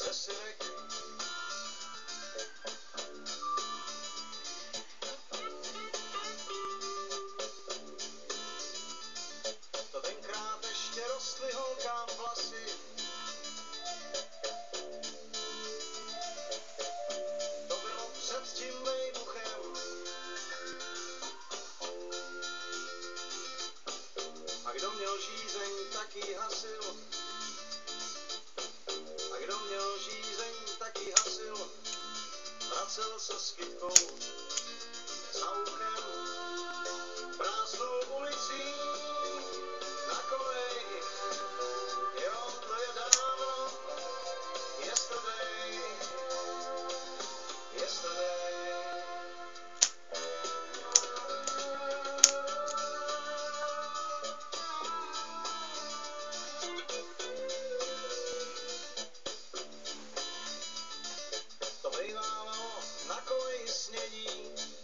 ze syrek. To tenkrát ještě rostly holkám vlasy. To bylo před tím vejbuchem. A kdo měl žízeň, tak ji hasil. A kdo měl žízeň, tak ji hasil. Vracel se s kytkou za uchem. Prázdnou ulicí na kolej. Jo, to je dávno. Yesterday. Yesterday. To bývalo na koleji snědí.